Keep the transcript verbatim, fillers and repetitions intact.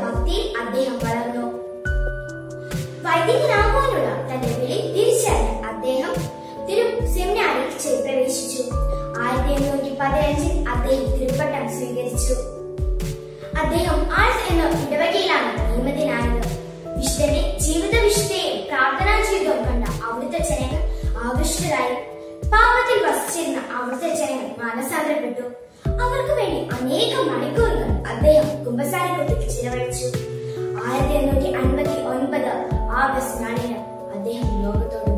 ഭക്തിയിൽ അദ്ദേഹം വളർന്നു. വൈദികനാകുവാനുള്ള തന്റെ വിളി തിരിച്ചറിഞ്ഞ് അദ്ദേഹം തിരു സെമിനാരിയിൽ പ്രവേശിച്ചു. ആയിരത്തി എണ്ണൂറ്റി പതിനഞ്ചിൽ അദ്ദേഹം തിരുപ്പട്ടം സ്വീകരിച്ചു. അദ്ദേഹം ആഴ്സ് എന്ന ഇടവകയിലാണ് നിയമിതനായത്. വിശുദ്ധന്റെ ജീവിത വിശുദ്ധയും പ്രാർത്ഥനാ ജീവിതവും കണ്ട അവിടുത്തെ ജനങ്ങൾ ആകൃഷ്ടരായി. പാപത്തിൽ വസിച്ചിരുന്ന അവിടുത്തെ ജനങ്ങൾ മാനസാന്തരപ്പെട്ടു. അവർക്ക് വേണ്ടി അനേകം മണിക്കൂറുകൾ അദ്ദേഹം കുമ്പസാരക്കൂട്ടിൽ ചിലവഴിച്ചു. ആയിരത്തി എണ്ണൂറ്റി അൻപത്തി ഒൻപത് ആഗസ്റ്റ് നാലിന് അദ്ദേഹം ലോകത്തോട്